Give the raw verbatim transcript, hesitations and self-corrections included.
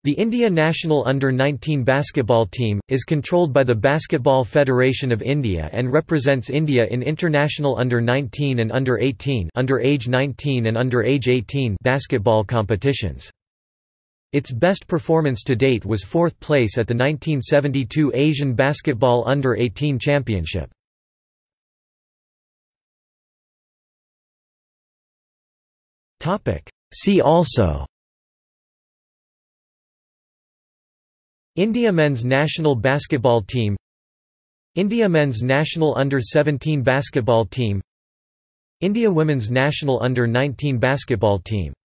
The India national under nineteen basketball team, is controlled by the Basketball Federation of India and represents India in international under nineteen and under eighteen under age nineteen and under age eighteen basketball competitions. Its best performance to date was fourth place at the nineteen seventy-two Asian Basketball under eighteen Championship. See also: India men's national basketball team, India men's national under seventeen basketball team, India women's national under nineteen basketball team.